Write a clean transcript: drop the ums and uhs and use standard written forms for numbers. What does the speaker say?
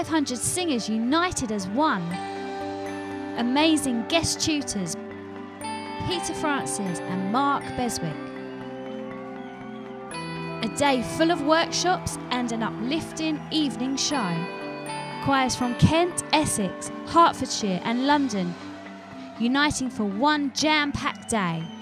500 singers united as one. Amazing guest tutors, Peter Francis and Mark Beswick. A day full of workshops and an uplifting evening show. Choirs from Kent, Essex, Hertfordshire and London uniting for one jam-packed day.